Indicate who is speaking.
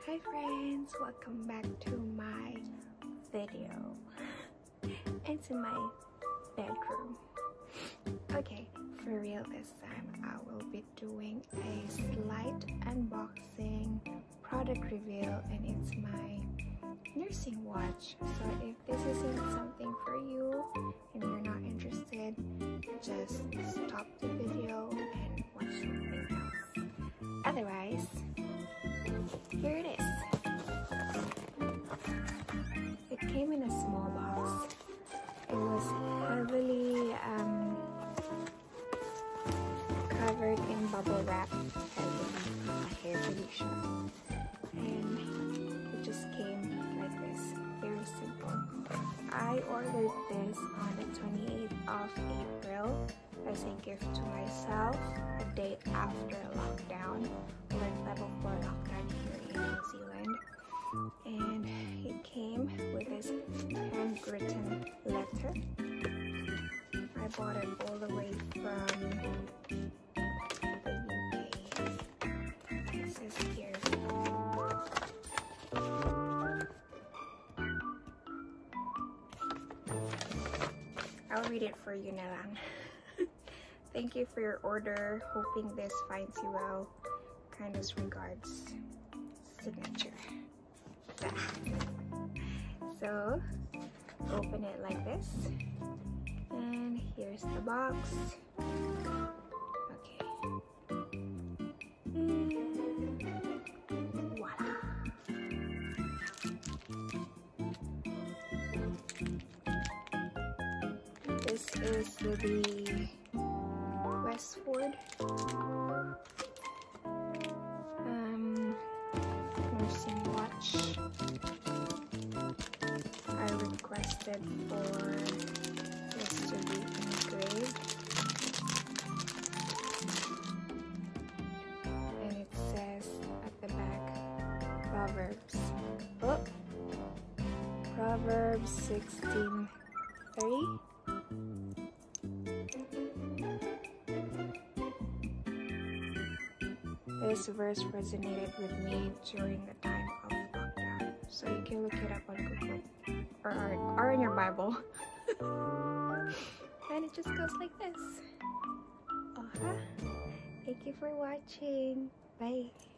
Speaker 1: Hi friends, welcome back to my video and to my bedroom. Okay, for real this time I will be doing a slight unboxing product reveal, and it's my nursing watch. So if this isn't something for you and you're not interested, just stop the video and watch something else. Otherwise, here it is. It came in a small box. It was heavily covered in bubble wrap, heavily sure. And it just came like this, very simple. I ordered this on the 28th of April as a gift to myself, a day after lockdown. We're in level 4 lockdown here in New Zealand, and it came with this handwritten letter. I bought it all the way from the UK. It says here, I'll read it for you, Nalan. Thank you for your order. Hoping this finds you well. Kindest regards. Signature. So, open it like this. And here's the box. Okay. And voila. This is the Woodford nursing watch. I requested for this to be engraved, and it says at the back Proverbs 16:3. This verse resonated with me during the time of lockdown, so you can look it up on Google or in your Bible. And it just goes like this. Thank you for watching. Bye.